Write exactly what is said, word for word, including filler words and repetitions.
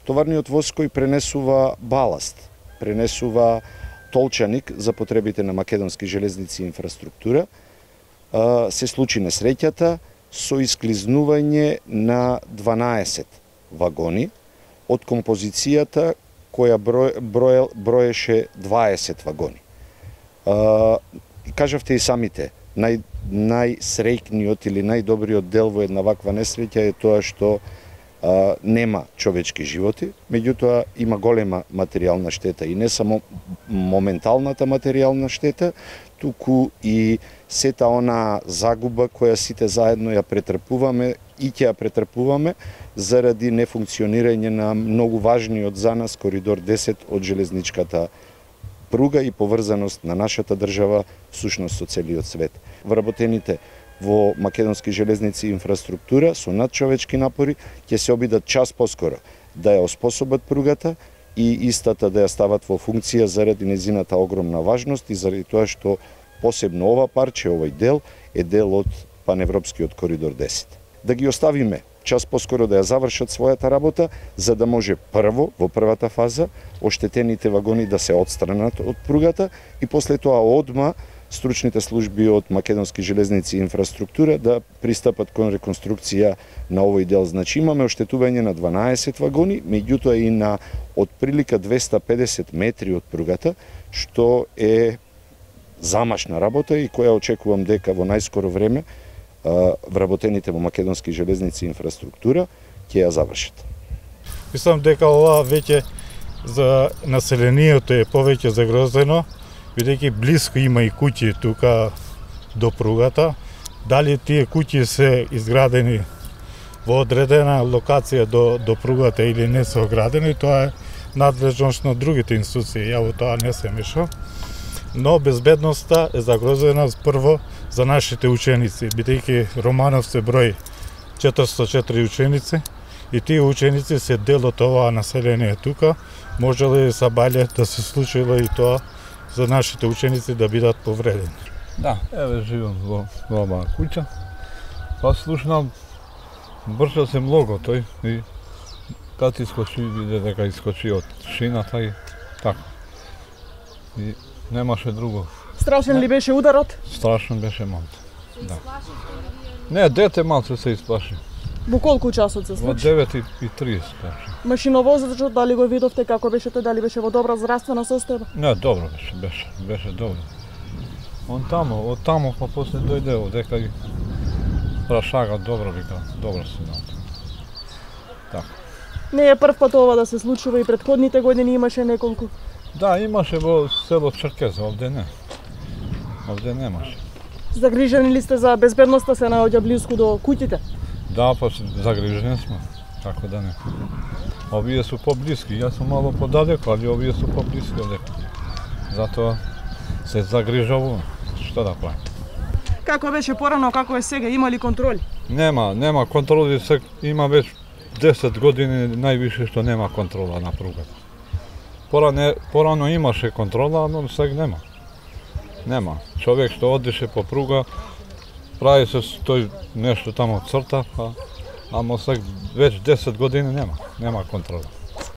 Товарниот воз кој пренесува баласт, пренесува толчаник за потребите на Македонски железници и инфраструктура, се случи несреќата со исклизнување на дванаесет вагони од композицијата која број, број, броеше дваесет вагони. Кажавте и самите, нај, најсреќниот или најдобриот дел во една ваква несреќа е тоа што а, нема човечки животи, меѓутоа има голема материјална штета и не само моменталната материјална штета, туку и сета она загуба која сите заедно ја претрпуваме и ќе ја претрпуваме заради нефункционирање на многу важниот за нас коридор десет од железничката пруга и поврзаност на нашата држава всушност со целиот свет. Вработените во Македонски железници и инфраструктура со надчовечки напори ќе се обидат час поскоро да ја оспособат пругата и истата да ја стават во функција заради незината огромна важност и заради тоа што посебно ова парче, овој дел е дел од паневропскиот коридор десет. Да ги оставиме час поскоро да ја завршат својата работа, за да може прво, во првата фаза, оштетените вагони да се отстранат од пругата и после тоа одма стручните служби од Македонски железници и инфраструктура да пристапат кон реконструкција на овој дел. Значи имаме оштетување на дванаесет вагони, меѓутоа и на отприлика двесте и педесет метри од пругата, што е замашна работа и која очекувам дека во најскоро време вработените во Македонски железници и инфраструктура ќе ја завршат. Мислам дека ова веќе за населението е повеќе загрозено, бидејќи близко има и куќи тука до пругата. Дали тие куќи се изградени во одредена локација до, до пругата или не се оградени, тоа е надлежност на другите институции, ја во тоа не се мешам. Но безбедноста е загрозена прво за нашите ученици, бидејќи Романов се брои четиристотини и четири ученици и тие ученици се дел од оваа население тука. Може ли сабаље да се случило и тоа за нашите ученици да бидат повредени? Да, еве живам во оваа куќа. Па слушнам, брза се многу тој и кад искочи, виде дека искочи од шината и така. И немаше друго. Страшен ли беше ударот? Страшен беше малце. Да. Не, дете малце се исплаши. Во колку часот се случи? Во девет и тридесет. Машиновозачот дали го видовте како беше тој, дали беше во добра здравствена состојба? Не, добро беше, беше, беше добро. Он тамо, од тамо па после дојде дека и прашага добро, вика, добро си дал. Така. Не е прв пат ова да се случува, и претходните години имаше неколку. Да, имаше во село Черкеза, овде не. Овде немаше. Загрижени ли сте за безбедноста, се наоѓа близко до куќите? Да, па загрижени сме, како да не. Овие су поблиски, јас сум мало подалеку, али овие су поблиски одека. Затоа се загрижувам, што да правим. Како беше порано, како е сега, има ли контроли? Нема, нема контроли, има веќе десет години највише што нема контрола на пругата. Порано, порано имаше контрола, но сега нема. Нема. Човек што одише по пруга, прави се тој нешто тамо црта, па, ама сега веќе десет години нема, нема контрола.